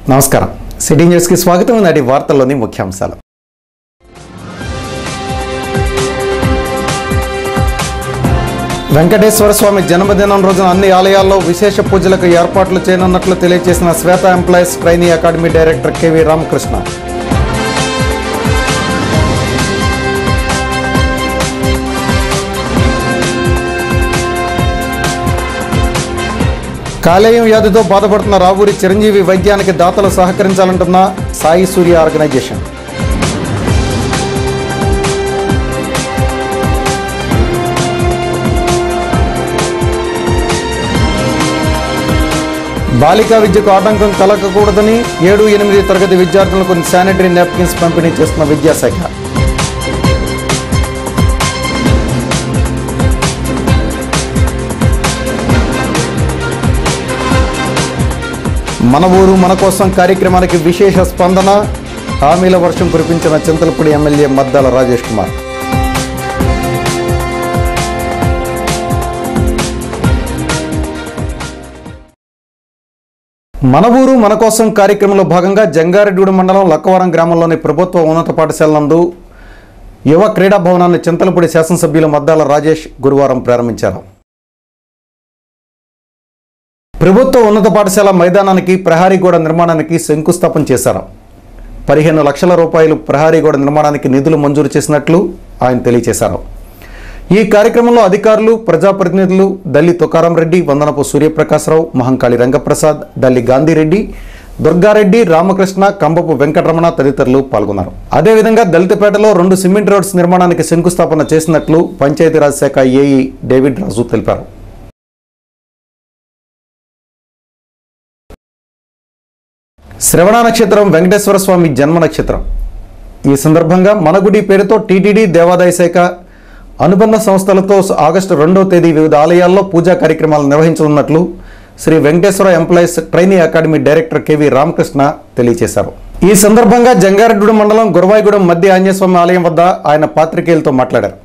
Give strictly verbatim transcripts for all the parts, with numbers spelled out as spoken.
నమస్కారం. City news కి స్వాగతం. నాటి వార్తల్లోని ముఖ్యాంశాలు. వెంకటేశ్వర స్వామి జన్మదినం రోజున అన్ని ఆలయాల్లో విశేష పూజలకు ఏర్పాట్లు చేయనున్నట్లు తెలియజేసిన SVETA employees trainee academy director KV Ramakrishna. కాలేయం వ్యాధితో బాధపడుతున్న రావూరి చిరంజీవి వైద్యానికి దాతలు సహకరించాలంటున్న సాయి సూర్య ఆర్గనైజేషన్. బాలికా విద్యకు ఆటంకం కలగకూడదని ఏడు ఎనిమిది తరగతి విద్యార్థులకు శానిటరీ నాప్కిన్స్ పంపిణీ చేస్తున్న విద్యాశాఖ. మన ఊరు మన కోసం కార్యక్రమానికి విశేష స్పందన. హామీల వర్షం కురిపించిన చింతలపూడి ఎమ్మెల్యే మద్దాల రాజేష్ కుమార్. మన ఊరు మన కోసం కార్యక్రమంలో భాగంగా జంగారెడ్డిగూడెం మండలం లక్కవరం గ్రామంలోని ప్రభుత్వ ఉన్నత పాఠశాల నందు యువ క్రీడా భవనాన్ని చింతలపూడి శాసనసభ్యులు మద్దాల రాజేష్ గురువారం ప్రారంభించారు. ప్రభుత్వ ఉన్నత పాఠశాల మైదానానికి ప్రహారీ గోడ నిర్మాణానికి శంకుస్థాపన చేశారు. పదిహేను లక్షల రూపాయలు ప్రహారీ గోడ నిర్మాణానికి నిధులు మంజూరు చేసినట్లు ఆయన తెలియజేశారు. ఈ కార్యక్రమంలో అధికారులు, ప్రజాప్రతినిధులు దల్లి తుకారం రెడ్డి, వందనపు సూర్యప్రకాశరావు, మహంకాళి రంగప్రసాద్, దల్లి గాంధీరెడ్డి, దుర్గారెడ్డి, రామకృష్ణ, కంబపు వెంకటరమణ తదితరులు పాల్గొన్నారు. అదేవిధంగా దళితపేటలో రెండు సిమెంట్ రోడ్స్ నిర్మాణానికి శంకుస్థాపన చేసినట్లు పంచాయతీరాజ్ శాఖ ఏఈ డేవిడ్ రాజు తెలిపారు. శ్రవణ నక్షత్రం వెంకటేశ్వర స్వామి జన్మ నక్షత్రం. ఈ సందర్భంగా మనగుడి పేరుతో టీటీడీ, దేవాదాయ శాఖ అనుబంధ సంస్థలతో ఆగస్టు రెండవ తేదీ వివిధ ఆలయాల్లో పూజా కార్యక్రమాలు నిర్వహించనున్నట్లు Sri Venkateswara employees trainee academy director KV Ramakrishna తెలియజేశారు. ఈ సందర్భంగా జంగారెడ్డిగూడెం మండలం గురవాయిగూడెం మధ్య ఆంజనేయస్వామి ఆలయం వద్ద ఆయన పాత్రికేయులతో మాట్లాడారు.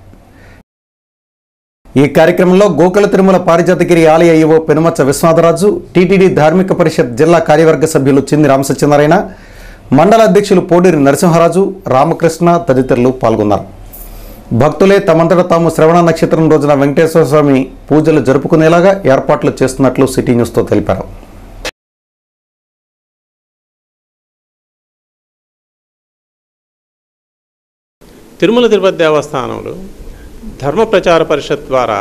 ఈ కార్యక్రమంలో గోకుల తిరుమల పారిజాతగిరి ఆలయ ఈవో పెనుమచ్చ విశ్వనాథరాజు, టీటీడీ ధార్మిక పరిషత్ జిల్లా కార్యవర్గ సభ్యులు చింది రామసత్యనారాయణ, మండల అధ్యక్షులు పోడూరి నరసింహరాజు, రామకృష్ణ తదితరులు పాల్గొన్నారు. భక్తులే తమంతట తాము శ్రవణ నక్షత్రం రోజున వెంకటేశ్వర స్వామి పూజలు జరుపుకునేలాగా ఏర్పాట్లు చేస్తున్నట్లు సిటీ న్యూస్తో తెలిపారు. తిరుమల తిరుపతి దేవస్థానంలో ధర్మ ప్రచార పరిషత్ ద్వారా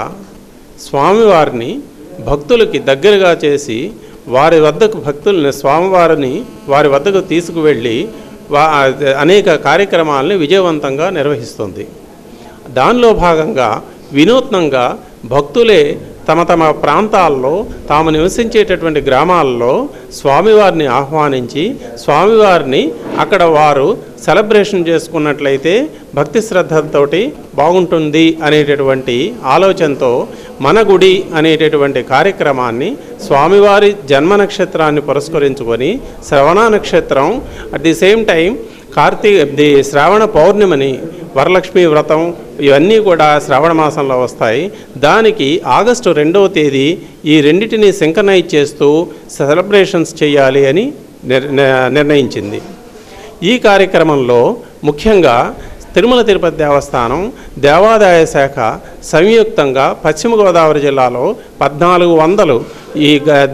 స్వామివారిని భక్తులకి దగ్గరగా చేసి వారి వద్దకు భక్తుల్ని స్వామివారిని వారి వద్దకు తీసుకువెళ్ళి వా అనేక కార్యక్రమాలని విజయవంతంగా నిర్వహిస్తుంది. దానిలో భాగంగా వినూత్నంగా భక్తులే తమ తమ ప్రాంతాల్లో తాము నివసించేటటువంటి గ్రామాల్లో స్వామివారిని ఆహ్వానించి స్వామివారిని అక్కడ వారు సెలబ్రేషన్ చేసుకున్నట్లయితే భక్తి శ్రద్ధలతోటి బాగుంటుంది అనేటటువంటి ఆలోచనతో మన గుడి అనేటటువంటి కార్యక్రమాన్ని స్వామివారి జన్మ నక్షత్రాన్ని పురస్కరించుకొని శ్రవణ నక్షత్రం అట్ ది సేమ్ టైం కార్తీక ది శ్రావణ పౌర్ణిమని, వరలక్ష్మి వ్రతం ఇవన్నీ కూడా శ్రావణ మాసంలో వస్తాయి. దానికి ఆగస్టు రెండవ తేదీ ఈ రెండింటిని సింక్రనైజ్ చేస్తూ సెలబ్రేషన్స్ చేయాలి అని నిర్ణయించింది. ఈ కార్యక్రమంలో ముఖ్యంగా తిరుమల తిరుపతి దేవస్థానం, దేవాదాయ శాఖ సంయుక్తంగా పశ్చిమ గోదావరి జిల్లాలో పద్నాలుగు వందలు ఈ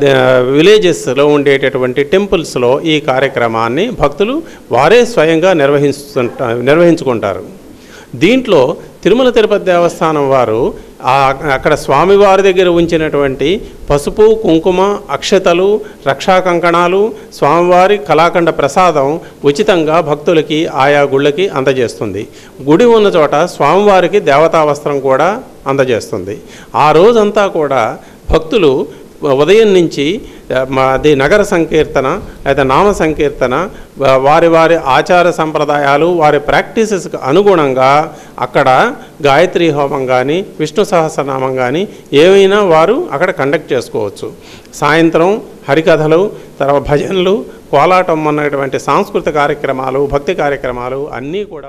విలేజెస్లో ఉండేటటువంటి టెంపుల్స్లో ఈ కార్యక్రమాన్ని భక్తులు వారే స్వయంగా నిర్వహిస్తుంటా నిర్వహించుకుంటారు. దీంట్లో తిరుమల తిరుపతి దేవస్థానం వారు అక్కడ స్వామివారి దగ్గర ఉంచినటువంటి పసుపు, కుంకుమ, అక్షతలు, రక్షా కంకణాలు, స్వామివారి కళాఖండ ప్రసాదం ఉచితంగా భక్తులకి ఆయా గుళ్ళకి అందజేస్తుంది. గుడి ఉన్న చోట స్వామివారికి దేవతా వస్త్రం కూడా అందజేస్తుంది. ఆ రోజంతా కూడా భక్తులు ఉదయం నుంచి అది నగర సంకీర్తన లేదా నామ సంకీర్తన, వారి వారి ఆచార సంప్రదాయాలు, వారి ప్రాక్టీసెస్కి అనుగుణంగా అక్కడ గాయత్రి హోమం కానీ, విష్ణు సహస్రనామం కానీ ఏమైనా వారు అక్కడ కండక్ట్ చేసుకోవచ్చు. సాయంత్రం హరికథలు, తర్వాత భజనలు, కోలాటం అన్నటువంటి సాంస్కృతిక కార్యక్రమాలు, భక్తి కార్యక్రమాలు అన్నీ కూడా.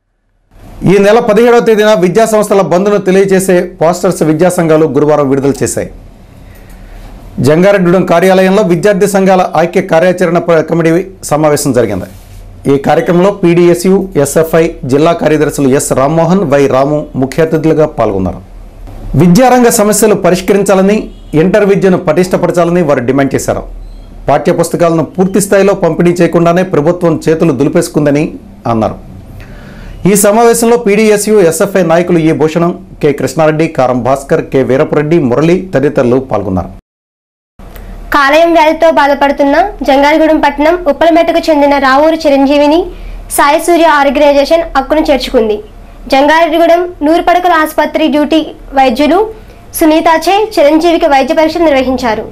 ఈ నెల పదిహేడవ తేదీన విద్యా సంస్థల బంద్ను తెలియజేసే పోస్టర్స్ విద్యా సంఘాలు గురువారం విడుదల చేశాయి. జంగారెడ్డిగూడెం కార్యాలయంలో విద్యార్థి సంఘాల ఐక్య కార్యాచరణ ప- కమిటీ సమావేశం జరిగింది. ఈ కార్యక్రమంలో పీడీఎస్యు, ఎస్ఎఫ్ఐ జిల్లా కార్యదర్శులు ఎస్ రామ్మోహన్, వై రాము ముఖ్య అతిథులుగా పాల్గొన్నారు. విద్యారంగ సమస్యలు పరిష్కరించాలని, ఇంటర్ విద్యను పటిష్టపరచాలని వారు డిమాండ్ చేశారు. పాఠ్య పుస్తకాలను పూర్తి స్థాయిలో పంపిణీ చేయకుండానే ప్రభుత్వం చేతులు దులిపేసుకుందని అన్నారు. ఈ సమావేశంలో పీడీఎస్యు, ఎస్ఎఫ్ఐ నాయకులు ఈ భూషణం, కె కృష్ణారెడ్డి, కారం భాస్కర్, కె వీరపురెడ్డి, మురళి తదితరులు పాల్గొన్నారు. కాలేయం వ్యాధితో బాధపడుతున్న జంగారెడ్డిగూడెం పట్టణం ఉప్పలమేటకు చెందిన రావూరు చిరంజీవిని సాయి సూర్య ఆర్గనైజేషన్ హక్కును చేర్చుకుంది. జంగారెడ్డిగూడెం నూరు పడకల ఆసుపత్రి డ్యూటీ వైద్యులు సునీతాచే చిరంజీవికి వైద్య పరీక్షలు నిర్వహించారు.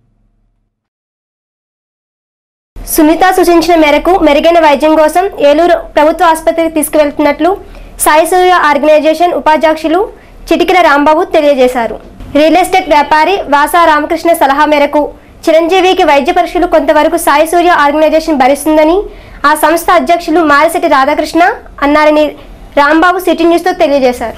సునీత సూచించిన మేరకు మెరుగైన వైద్యం కోసం ఏలూరు ప్రభుత్వ ఆసుపత్రికి తీసుకువెళ్తున్నట్లు సాయి సూర్య ఆర్గనైజేషన్ ఉపాధ్యక్షులు చిటికిల రాంబాబు తెలియజేశారు. రియల్ ఎస్టేట్ వ్యాపారి వాసా రామకృష్ణ సలహా మేరకు చిరంజీవికి వైద్య పరీక్షలు కొంతవరకు సాయి సూర్య ఆర్గనైజేషన్ భరిస్తుందని ఆ సంస్థ అధ్యక్షులు మారిశెట్టి రాధాకృష్ణ అన్నారని రాంబాబు సిటీ న్యూస్తో తెలియజేశారు.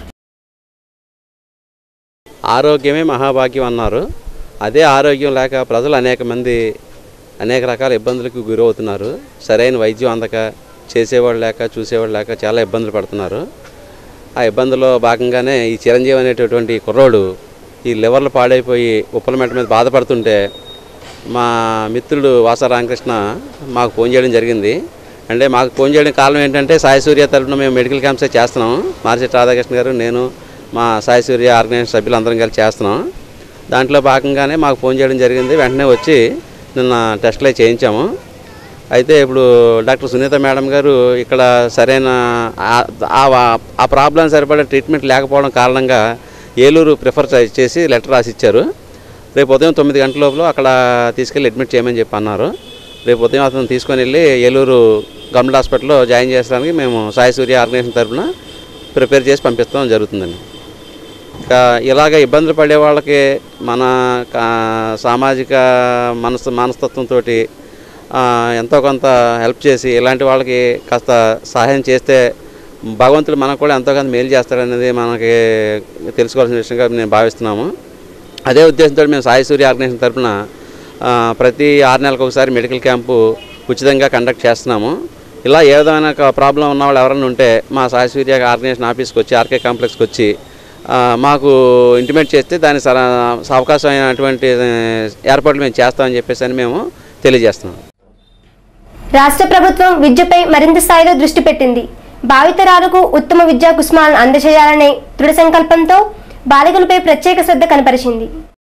ఆరోగ్యమే మహాభాగ్యం అన్నారు. అదే ఆరోగ్యం లేక ప్రజలు అనేక మంది అనేక రకాల ఇబ్బందులకు గురవుతున్నారు. సరైన వైద్యం అందక, చేసేవాళ్ళు లేక, చూసేవాళ్ళు లేక చాలా ఇబ్బందులు పడుతున్నారు. ఆ ఇబ్బందుల్లో భాగంగానే ఈ చిరంజీవి అనేటటువంటి కుర్రోడు ఈ లివర్లు పాడైపోయి ఉప్పలమెట్ట మీద బాధపడుతుంటే మా మిత్రుడు వాసా రామకృష్ణ మాకు ఫోన్ చేయడం జరిగింది. అంటే మాకు ఫోన్ చేయడం కారణం ఏంటంటే సాయి సూర్య తరఫున మేము మెడికల్ క్యాంప్సే చేస్తున్నాం. మారిశెట్టి రాధాకృష్ణ గారు, నేను, మా సాయి సూర్య ఆర్గనైజేషన్ సభ్యులందరం కలిసి చేస్తున్నాం. దాంట్లో భాగంగానే మాకు ఫోన్ చేయడం జరిగింది. వెంటనే వచ్చి నిన్న టెస్టులు చేయించాము. అయితే ఇప్పుడు డాక్టర్ సునీత మేడం గారు ఇక్కడ సరైన ఆ ప్రాబ్లం సరిపడే ట్రీట్మెంట్ లేకపోవడం కారణంగా ఏలూరు ప్రిఫర్ చేసి లెటర్ రాసి ఇచ్చారు. రేపు ఉదయం తొమ్మిది గంటల లోపల అక్కడ తీసుకెళ్ళి అడ్మిట్ చేయమని చెప్పి అన్నారు. రేపు ఉదయం అతను తీసుకొని వెళ్ళి ఏలూరు గవర్నమెంట్ హాస్పిటల్లో జాయిన్ చేసడానికి మేము సాయి సూర్య ఆర్గనైజేషన్ తరఫున ప్రిపేర్ చేసి పంపిస్తాం జరుగుతుందండి. ఇంకా ఇలాగ ఇబ్బందులు పడే వాళ్ళకి మన సామాజిక మనస్ మనస్తత్వంతో ఎంతో కొంత హెల్ప్ చేసి ఇలాంటి వాళ్ళకి కాస్త సహాయం చేస్తే భగవంతుడు మనకు కూడా ఎంతో కొంత మేలు చేస్తాడనేది మనకి తెలుసుకోవాల్సిన విషయంగా నేను భావిస్తున్నాము. అదే ఉద్దేశంతో మేము సాయి సూర్య ఆర్గనైజేషన్ తరఫున ప్రతి ఆరు నెలలకు ఒకసారి మెడికల్ క్యాంపు ఉచితంగా కండక్ట్ చేస్తున్నాము. ఇలా ఏ విధమైన ప్రాబ్లం ఉన్న వాళ్ళు ఎవరైనా ఉంటే మా సాయి సూర్య ఆర్గనైజేషన్ ఆఫీస్కి వచ్చి, ఆర్కే కాంప్లెక్స్కి వచ్చి మాకు ఇంటిమేట్ చేస్తే దాని సర అవకాశమైనటువంటి ఏర్పాట్లు మేము చేస్తామని చెప్పేసి అని మేము తెలియజేస్తున్నాం. రాష్ట్ర ప్రభుత్వం విద్యపై మరింత స్థాయిలో దృష్టి పెట్టింది. భావితరాలకు ఉత్తమ విద్యా కుసుమాలను అందజేయాలనే దృఢ సంకల్పంతో బాలికలపై ప్రత్యేక శ్రద్ధ కనపరిచింది.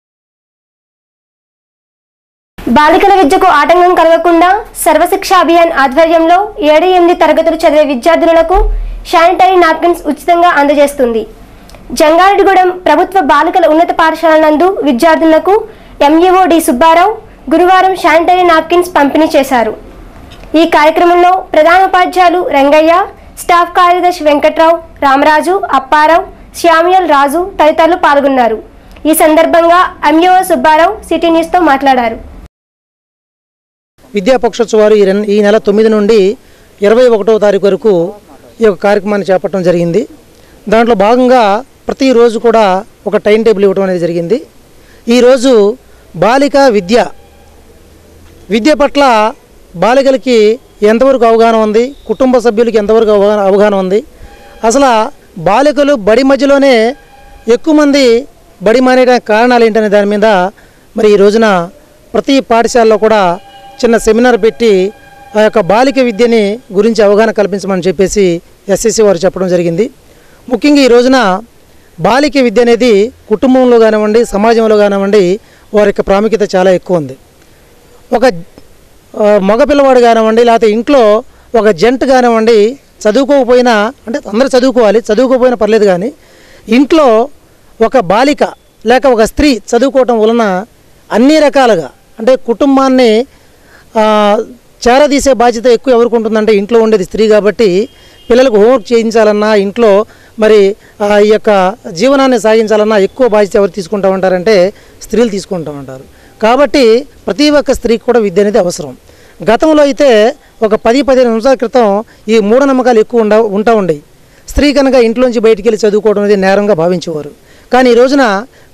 బాలికల విద్యకు ఆటంకం కలగకుండా సర్వశిక్ష అభియాన్ ఆధ్వర్యంలో ఏడు ఎనిమిది తరగతులు చదివే విద్యార్థులకు శానిటరీ నాప్కిన్స్ ఉచితంగా అందజేస్తుంది. జంగారెడ్డిగూడెం ప్రభుత్వ బాలికల ఉన్నత పాఠశాల నందు విద్యార్థులకు ఎంఈఓ డి సుబ్బారావు గురువారం శానిటరీ నాప్కిన్స్ పంపిణీ చేశారు. ఈ కార్యక్రమంలో ప్రధానోపాధ్యాయులు రంగయ్య, స్టాఫ్ కార్యదర్శి వెంకట్రావు, రామరాజు, అప్పారావు, శ్యామ్యల్ రాజు తదితరులు పాల్గొన్నారు. ఈ సందర్భంగా ఎంఈఓ సుబ్బారావు సిటీ న్యూస్తో మాట్లాడారు. విద్యాపక్షోత్సవాలు ఈ ఈ నెల తొమ్మిది నుండి ఇరవై ఒకటవ తారీఖు వరకు ఈ యొక్క కార్యక్రమాన్ని చేపట్టడం జరిగింది. దాంట్లో భాగంగా ప్రతిరోజు కూడా ఒక టైం టేబుల్ ఇవ్వడం అనేది జరిగింది. ఈరోజు బాలిక విద్య విద్య పట్ల బాలికలకి ఎంతవరకు అవగాహన ఉంది, కుటుంబ సభ్యులకి ఎంతవరకు అవగాహన అవగాహన ఉంది, అసలు బాలికలు బడి మధ్యలోనే ఎక్కువ మంది బడి మానేయడానికి కారణాలు ఏంటనే దాని మీద మరి ఈ రోజున ప్రతి పాఠశాలలో కూడా చిన్న సెమినార్ పెట్టి ఆ యొక్క బాలిక విద్యని గురించి అవగాహన కల్పించమని చెప్పేసి ఎస్ఎస్సి వారు చెప్పడం జరిగింది. ముఖ్యంగా ఈ రోజున బాలిక విద్య అనేది కుటుంబంలో కానివ్వండి, సమాజంలో కానివ్వండి వారి యొక్క ప్రాముఖ్యత చాలా ఎక్కువ ఉంది. ఒక మగపిల్లవాడు కానివ్వండి, లేకపోతే ఇంట్లో ఒక జంట కానివ్వండి, చదువుకోకపోయినా, అంటే అందరూ చదువుకోవాలి, చదువుకోకపోయినా పర్లేదు, కానీ ఇంట్లో ఒక బాలిక లేక ఒక స్త్రీ చదువుకోవటం వలన అన్ని రకాలుగా అంటే కుటుంబాన్ని చేరదీసే బాధ్యత ఎక్కువ ఎవరికి ఉంటుందంటే ఇంట్లో ఉండేది స్త్రీ కాబట్టి పిల్లలకు హోంవర్క్ చేయించాలన్నా, ఇంట్లో మరి ఈ యొక్క జీవనాన్ని సాగించాలన్నా ఎక్కువ బాధ్యత ఎవరు తీసుకుంటూ ఉంటారంటే స్త్రీలు తీసుకుంటూ ఉంటారు. కాబట్టి ప్రతి ఒక్క స్త్రీకి కూడా విద్య అనేది అవసరం. గతంలో అయితే ఒక పది పదిహేను నిమిషాల క్రితం ఈ మూఢనమ్మకాలు ఎక్కువ ఉండ ఉంటా ఉండేవి. స్త్రీ కనుక ఇంట్లోంచి బయటికి వెళ్ళి చదువుకోవడం అనేది నేరంగా భావించేవారు. కానీ ఈ రోజున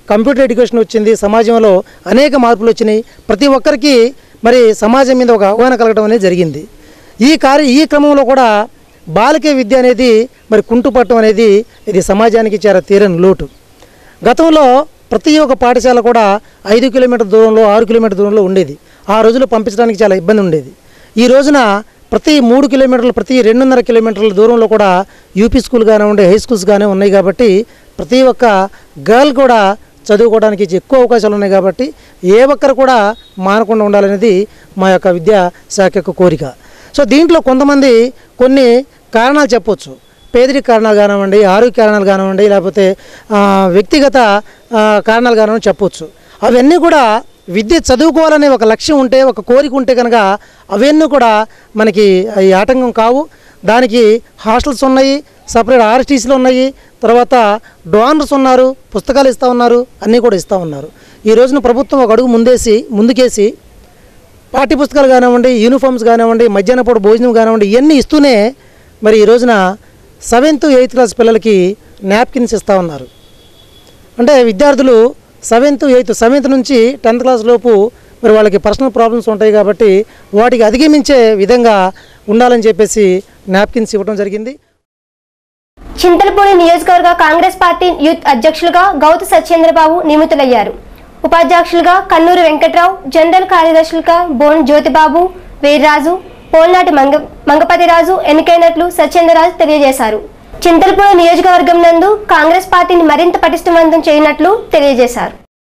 కంప్యూటర్ ఎడ్యుకేషన్ వచ్చింది, సమాజంలో అనేక మార్పులు వచ్చినాయి. ప్రతి ఒక్కరికి మరి సమాజం మీద ఒక అవగాహన కలగడం అనేది జరిగింది. ఈ కార్య ఈ క్రమంలో కూడా బాలిక విద్య అనేది మరి కుంటుపట్టడం అనేది ఇది సమాజానికి చాలా తీరని లోటు. గతంలో ప్రతి ఒక్క పాఠశాల కూడా ఐదు కిలోమీటర్ దూరంలో ఆరు కిలోమీటర్ దూరంలో ఉండేది. ఆ రోజుల్లో పంపించడానికి చాలా ఇబ్బంది ఉండేది. ఈ రోజున ప్రతి మూడు కిలోమీటర్లు ప్రతి రెండున్నర కిలోమీటర్ల దూరంలో కూడా యూపీ స్కూల్ కానివ్వండి, హై స్కూల్స్ కానీ ఉన్నాయి. కాబట్టి ప్రతి ఒక్క గర్ల్ కూడా చదువుకోవడానికి ఎక్కువ అవకాశాలు ఉన్నాయి. కాబట్టి ఏ ఒక్కరు కూడా మానకుండా ఉండాలనేది మా యొక్క విద్యా శాఖ యొక్క కోరిక. సో దీంట్లో కొంతమంది కొన్ని కారణాలు చెప్పవచ్చు. పేదరిక కారణాలు కానివ్వండి, ఆరోగ్య కారణాలు కానివ్వండి, లేకపోతే వ్యక్తిగత కారణాలు కానివ్వండి చెప్పవచ్చు. అవన్నీ కూడా విద్య చదువుకోవాలనే ఒక లక్ష్యం ఉంటే, ఒక కోరిక ఉంటే కనుక అవన్నీ కూడా మనకి ఈ ఆటంకం కావు. దానికి హాస్టల్స్ ఉన్నాయి, సపరేట్ ఆర్ఎస్టీసీలు ఉన్నాయి, తర్వాత డోనర్స్ ఉన్నారు, పుస్తకాలు ఇస్తూ ఉన్నారు, అన్నీ కూడా ఇస్తూ ఉన్నారు. ఈ రోజున ప్రభుత్వం ఒక అడుగు ముందేసి ముందుకేసి పాఠ్య పుస్తకాలు కానివ్వండి, యూనిఫామ్స్ కానివ్వండి, మధ్యాహ్న పూట భోజనం కానివ్వండి ఇవన్నీ ఇస్తూనే మరి ఈ రోజున సెవెంత్ ఎయిత్ క్లాస్ పిల్లలకి నాప్కిన్స్ ఇస్తూ ఉన్నారు. అంటే విద్యార్థులు సెవెంత్ ఎయిత్ సెవెంత్ నుంచి టెన్త్ క్లాస్ లోపు మరి వాళ్ళకి పర్సనల్ ప్రాబ్లమ్స్ ఉంటాయి. కాబట్టి వాటికి అధిగమించే విధంగా ఉండాలని చెప్పేసి నాప్కిన్స్ ఇవ్వడం జరిగింది. చింతలపూడి నియోజకవర్గ కాంగ్రెస్ పార్టీ యూత్ అధ్యక్షులుగా గౌతు సత్యేంద్రబాబు నియమితులయ్యారు. ఉపాధ్యక్షులుగా కన్నూరు వెంకట్రావు, జనరల్ కార్యదర్శులుగా బోన్ జ్యోతిబాబు, వీర్రాజు, పోల్నాటి మంగ మంగపతిరాజు ఎన్నికైనట్లు సత్యేంద్రరాజు తెలియజేశారు. చింతలపూడి నియోజకవర్గం నందు కాంగ్రెస్ పార్టీని మరింత పటిష్టవంతం చేయనట్లు తెలియజేశారు.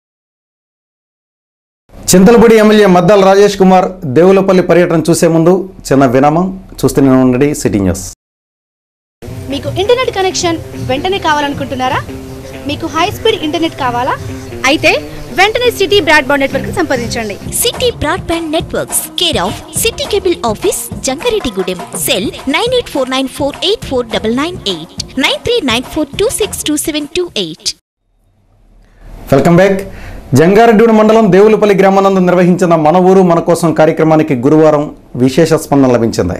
చింతలపూడి ఎమ్మెల్యే మద్దాల రాజేష్ కుమార్ దేవులపల్లి పర్యటన చూసే ముందు చిన్న విరామం. చూస్తూనే ఉండండి సిటీ న్యూస్. మీకు ఇంటర్నెట్ కనెక్షన్ వెంటనే కావాలనుకుంటున్నారా? మీకు హై స్పీడ్ ఇంటర్నెట్ కావాలా? అయితే వెంటనే సిటీ బ్రాడ్బ్యాండ్ నెట్వర్క్ సంప్రదించండి. City broadband networks care of city cable office, Jangareddygudem. Cell nine eight four nine four eight four nine nine eight, nine three nine four two six two seven two eight. Welcome back. Jangareddygudem మండలం దేవులపల్లి గ్రామానందు నిర్వహించిన మన ఊరు మన కోసం కార్యక్రమానికి గురువారం విశేష స్పందన లభించింది.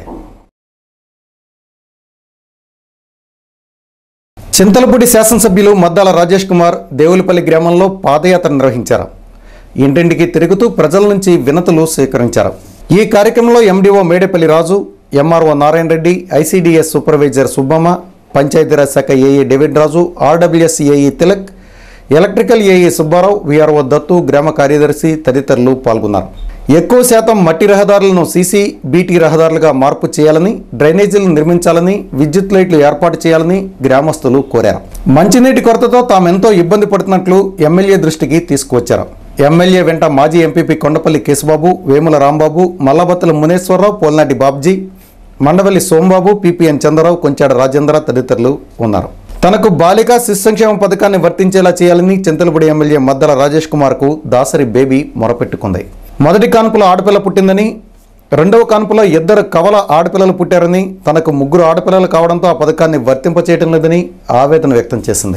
చింతలపూడి శాసనసభ్యులు మద్దాల రాజేష్ కుమార్ దేవులపల్లి గ్రామంలో పాదయాత్ర నిర్వహించారు. ఇంటింటికి తిరుగుతూ ప్రజల నుంచి వినతులు స్వీకరించారు. ఈ కార్యక్రమంలో MDO Medepalli Raju, MRO Narayana Reddy, ICDS supervisor Subbamma, Panchayati Raj శాఖ AE David Raju, RWS AE Tilak, electrical AE Subbarao, VRO Dattu, గ్రామ కార్యదర్శి తదితరులు పాల్గొన్నారు. ఎక్కువ శాతం మట్టి రహదారులను సీసీ బీటీ రహదారులుగా మార్పు చేయాలని, డ్రైనేజీలను నిర్మించాలని, విద్యుత్ లైట్లు ఏర్పాటు చేయాలని గ్రామస్తులు కోరారు. మంచినీటి కొరతతో తామెంతో ఇబ్బంది పడుతున్నట్లు ఎమ్మెల్యే దృష్టికి తీసుకువచ్చారు. ఎమ్మెల్యే వెంట మాజీ ఎంపీపీ కొండపల్లి కేశబాబు, వేముల రాంబాబు, మల్లబత్తుల మునేశ్వరరావు, పోల్నాటి బాబ్జీ, మండవల్లి సోంబాబు, పీపీఎన్ చంద్రరావు, కొంచాడ రాజేంద్ర తదితరులు ఉన్నారు. తనకు బాలికా శిశు సంక్షేమ పథకాన్ని వర్తించేలా చేయాలని చింతలపూడి ఎమ్మెల్యే మద్దాల రాజేష్ కుమార్కు దాసరి బేబీ మొరపెట్టుకుంది. మొదటి కాన్పులో ఆడపిల్ల పుట్టిందని, రెండవ కాన్పులో ఇద్దరు కవల ఆడపిల్లలు పుట్టారని, తనకు ముగ్గురు ఆడపిల్లలు కావడంతో ఆ పథకాన్ని వర్తింపచేయటం లేదని ఆవేదన వ్యక్తం చేసింది.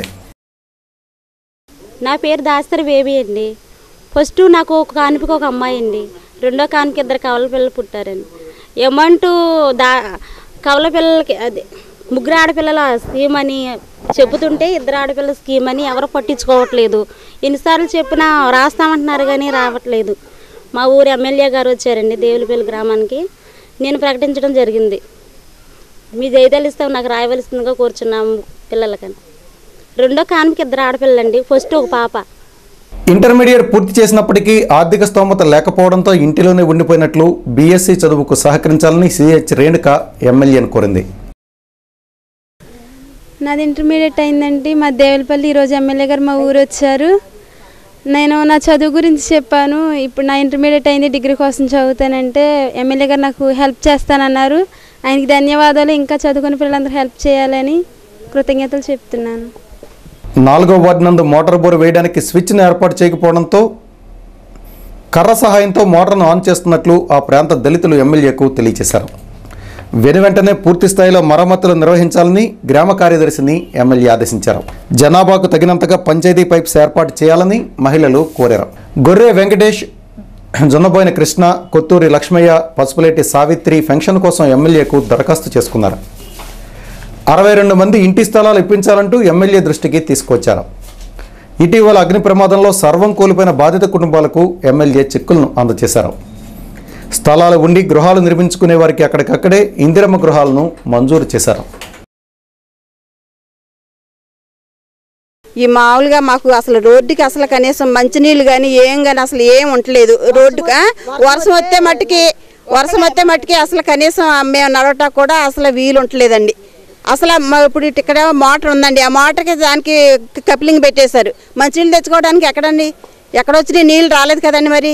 నా పేరు దాసరి బేబీ అండి. ఫస్ట్ నాకు ఒక కాన్పుకి ఒక అమ్మాయి అండి, రెండో కాన్పుకి ఇద్దరు కవల పిల్లలు పుట్టారండి. అమౌంట్ దా కవల పిల్లలకి అదే ముగ్గురు ఆడపిల్లల స్కీమ్ అని చెబుతుంటే ఇద్దరు ఆడపిల్లల స్కీమ్ అని ఎవరు పట్టించుకోవట్లేదు. ఎన్నిసార్లు చెప్పినా రాస్తామంటున్నారు కానీ రావట్లేదు. మా ఊరు ఎమ్మెల్యే గారు వచ్చారండి దేవులపల్లి గ్రామానికి, నేను ప్రకటించడం జరిగింది. మీ జైతలిస్తాం నాకు రాయవలసిందిగా కూర్చున్నాము పిల్లలకని. రెండో కాన్పుకి ఇద్దరు ఆడపిల్లలండి, ఫస్ట్ ఒక పాప. ఇంటర్మీడియట్ పూర్తి చేసినప్పటికీ ఆర్థిక స్తోమత లేకపోవడంతో ఇంటిలోనే ఉండిపోయినట్లు బీఎస్సీ చదువుకు సహకరించాలని సిహెచ్ రేణుక ఎమ్మెల్యేను కోరింది. నాది ఇంటర్మీడియట్ అయిందండి. మా దేవులపల్లి ఈరోజు ఎమ్మెల్యే గారు మా ఊరు వచ్చారు. నేను నా చదువు గురించి చెప్పాను. ఇప్పుడు నా ఇంటర్మీడియట్ అయింది, డిగ్రీ కోసం చదువుతానంటే ఎమ్మెల్యే గారు నాకు హెల్ప్ చేస్తానన్నారు. ఆయనకి ధన్యవాదాలు. ఇంకా చదువుకునే పిల్లలందరూ హెల్ప్ చేయాలని కృతజ్ఞతలు చెప్తున్నాను. నాలుగో వార్డు నందు మోటార్ బోర్ వేయడానికి స్విచ్ను ఏర్పాటు చేయకపోవడంతో కర్ర సహాయంతో మోటార్ను ఆన్ చేస్తున్నట్లు ఆ ప్రాంత దళితులు ఎమ్మెల్యేకు తెలియజేశారు. వెను వెంటనే పూర్తి స్థాయిలో మరమ్మతులు నిర్వహించాలని గ్రామ కార్యదర్శిని ఎమ్మెల్యే ఆదేశించారు. జనాభాకు తగినంతగా పంచాయతీ పైప్స్ ఏర్పాటు చేయాలని మహిళలు కోరారు. గొర్రె వెంకటేష్, జొన్నబోయిన కృష్ణ, కొత్తూరి లక్ష్మయ్య, పసుపులేటి సావిత్రి పెన్షన్ కోసం ఎమ్మెల్యేకు దరఖాస్తు చేసుకున్నారు. అరవై రెండు మంది ఇంటి స్థలాలు ఇప్పించాలంటూ ఎమ్మెల్యే దృష్టికి తీసుకొచ్చారు. ఇటీవల అగ్ని ప్రమాదంలో సర్వం కోల్పోయిన బాధిత కుటుంబాలకు ఎమ్మెల్యే చెక్కులను అందజేశారు. స్థలాలు ఉండి గృహాలు నిర్మించుకునే వారికి అక్కడికక్కడే ఇందిరమ్మ గృహాలను మంజూరు చేశారు. ఈ మామూలుగా మాకు అసలు రోడ్డుకి అసలు కనీసం మంచినీళ్ళు కానీ ఏం కానీ అసలు ఏం ఉండలేదు. రోడ్డుగా వర్షం వస్తే మట్టుకి వర్షం వస్తే మట్టుకి అసలు కనీసం మేము నడవటం కూడా అసలు వీలు ఉండలేదండి. అసలు ఇప్పుడు ఇక్కడ మోటార్ ఉందండి, ఆ మోటార్కి దానికి కప్లింగ్ పెట్టేశారు. మంచినీళ్ళు తెచ్చుకోవడానికి ఎక్కడండి, ఎక్కడ వచ్చిన నీళ్ళు రాలేదు కదండి. మరి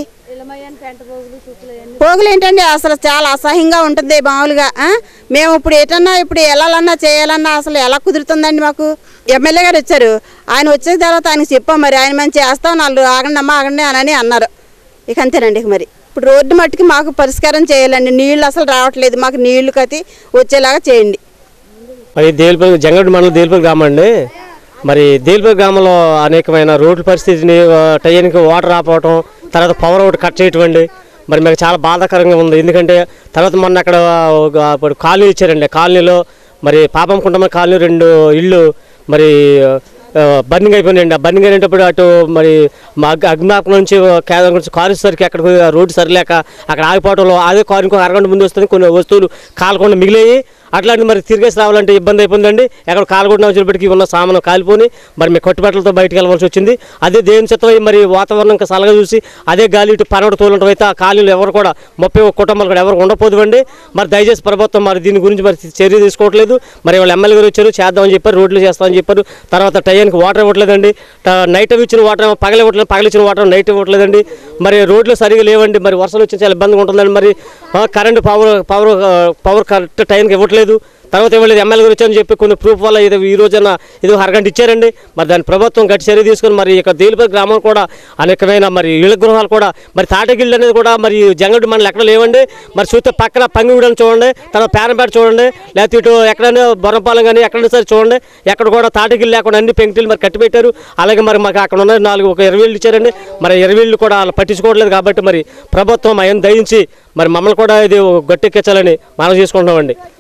పోగులు ఏంటండి అసలు చాలా అసహ్యంగా ఉంటుంది మామూలుగా. మేము ఇప్పుడు ఏటన్నా ఇప్పుడు వెళ్ళాలన్నా చేయాలన్నా అసలు ఎలా కుదురుతుందండి మాకు. ఎమ్మెల్యే గారు వచ్చారు, ఆయన వచ్చిన తర్వాత ఆయనకు చెప్పాం, మరి ఆయన మంచి చేస్తాం నాలుగు ఆగండి అమ్మా ఆగండి అని అన్నారు. ఇక అంతేనండి. ఇక మరి ఇప్పుడు రోడ్డు మట్టుకి మాకు పరిష్కారం చేయాలండి. నీళ్ళు అసలు రావట్లేదు, మాకు నీళ్లు కతి వచ్చేలాగా చేయండి. మరి దేల్పల్లి జంగడి మండలం దేల్పల్లి గ్రామం అండి. మరి దేల్పల్లి గ్రామంలో అనేకమైన రోడ్ల పరిస్థితిని టైంకి వాటర్ రాకపోవటం, తర్వాత పవర్ ఒకటి కట్ చేయటం అండి. మరి మాకు చాలా బాధాకరంగా ఉంది. ఎందుకంటే తర్వాత మొన్న అక్కడ ఇప్పుడు కాలనీ ఇచ్చారండి. కాలనీలో మరి పాపం కుంటమ కాలనీ రెండు ఇళ్ళు మరి బర్నింగ్ అయిపోయినాయండి. ఆ బర్నింగ్ అయినప్పుడు అటు మరి మా అగ్నిమాపం నుంచి కేంద్రం నుంచి కారు సరికి అక్కడ రోడ్డు సరిలేక అక్కడ ఆగిపోవడంలో అదే కారు ఇంకొక అరగంట ముందు వస్తుంది, కొన్ని వస్తువులు కాలకుండా మిగిలాయి. అట్లాంటి మరి తిరిగేసి రావాలంటే ఇబ్బంది అయిపోయిందండి. ఎక్కడ కాలకుండా వచ్చేటప్పటికి ఉన్న సామాను కాలిపోయి మరి మేము కట్టుబట్టలతో బయటకు వెళ్ళవలసి వచ్చింది. అదే దేని చిత్తమై మరి వాతావరణం ఇంకా సలగా చూసి అదే గాలి ఇటు పనవడ తోలటం అయితే ఆ కాలనీలు ఎవరు కూడా ముప్పై ఒక కుటుంబాలు కూడా ఎవరు ఉండకపోదువండి. మరి దయచేసి ప్రభుత్వం మరి దీని గురించి మరి చర్య తీసుకోవట్లేదు. మరి వాళ్ళు ఎమ్మెల్యే గారు వచ్చారు, చేద్దామని చెప్పారు, రోడ్లు చేస్తామని చెప్పారు. తర్వాత టైంకి వాటర్ ఇవ్వట్లేదండి. నైట్ ఇచ్చిన వాటర్ పగల ఇవ్వట్లేదు, పగల ఇచ్చిన వాటర్ నైట్ ఇవ్వట్లేదండి. మరి రోడ్లు సరిగా లేవండి. మరి వర్షం వచ్చి చాలా ఇబ్బందిగా ఉంటుందండి. మరి current power power power correct టైంకి ఇవ్వట్లేదు. తర్వాత ఇవ్వలేదు. ఎమ్మెల్యే గారు వచ్చారని చెప్పి కొన్ని ప్రూఫ్ వల్ల ఇది ఈ రోజున ఇది అరగంట ఇచ్చారండి. మరి దాని ప్రభుత్వం గట్టి చర్య తీసుకొని మరి ఇక దేల్పల్లి గ్రామం కూడా అనేకమైన మరి ఇళ్ల గృహాలు కూడా మరి తాటగిళ్ళు అనేది కూడా మరి జంగడి మండలం ఎక్కడ లేవండి. మరి చూస్తే పక్కన పంగిగూడని చూడండి, తర్వాత పేరంపేట చూడండి, లేకపోతే ఇటు ఎక్కడైనా బొర్రపాలెం కానీ ఎక్కడైనా సరే చూడండి, ఎక్కడ కూడా తాటగిళ్ళు లేకుండా అన్ని పెంకుటిలు మరి కట్టి పెట్టారు. అలాగే మరి మాకు అక్కడ ఉన్న నాలుగు ఒక ఇరవై ఇళ్ళు ఇచ్చారండి. మరి ఇరవై ఇళ్ళు కూడా వాళ్ళు పట్టించుకోవట్లేదు. కాబట్టి మరి ప్రభుత్వం ఆయన దయించి మరి మమ్మల్ని కూడా ఇది గట్టెక్కించాలని మనం చేసుకుంటున్నామండి.